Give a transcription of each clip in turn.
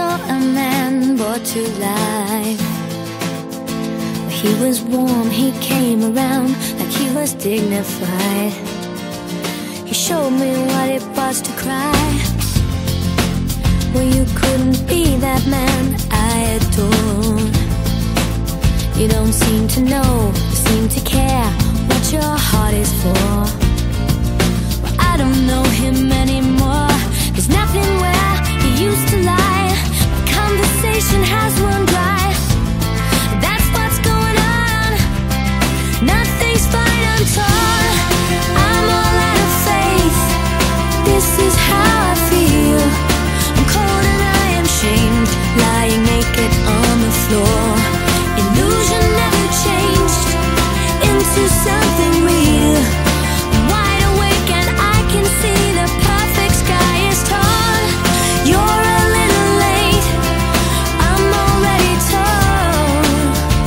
saw a man brought to life. He was warm, he came around like he was dignified. He showed me what it was to cry. Well, you couldn't be that man I adored. You don't seem to know, seem to care what your heart is for. Well, I don't know him anymore. There's nothing where he used to lie. My conversation has run dry. That's what's going on. Nothing's fine, I'm torn. I'm all out of faith. This is how I feel. I'm cold and I am shamed, lying naked on the floor. Illusion never changed into something real. I'm wide awake and I can see the perfect sky is torn. You're a little late, I'm already torn.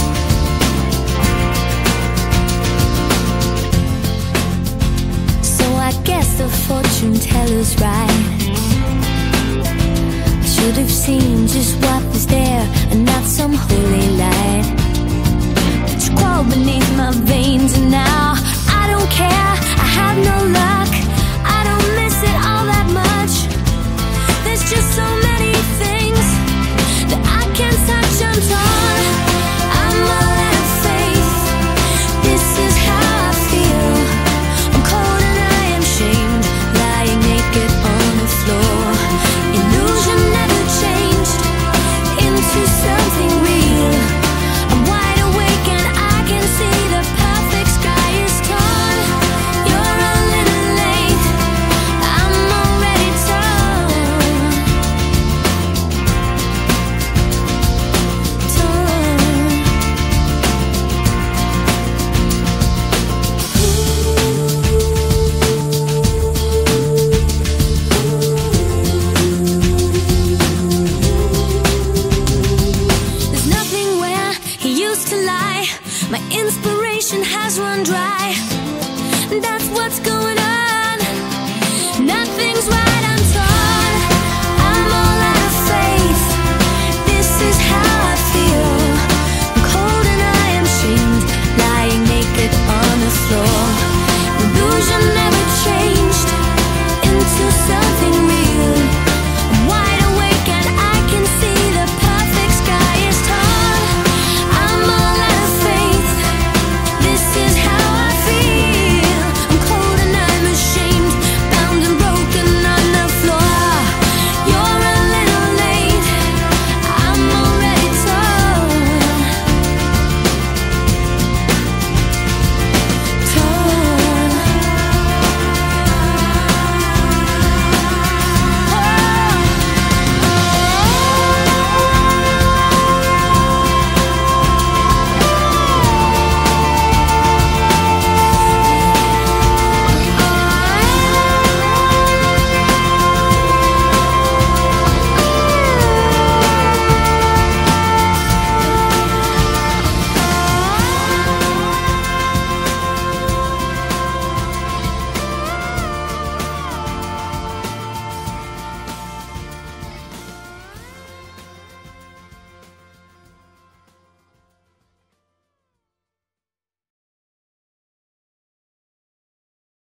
So I guess the fortune teller's right. I should have seen just what was there and not some holy light. But you crawl beneath my veins and now I don't care, I have no luck. I don't miss it all that much. There's just so many things that I can't touch, I'm torn. I'm all out of faith. This is how I feel. I'm cold and I am shamed, lying naked on the floor. Illusion never changed into something real. I'm wide awake and I can see the perfect sky is torn. You're a little late, I'm already torn. There's nothing where he used to lie. My inspiration has run dry.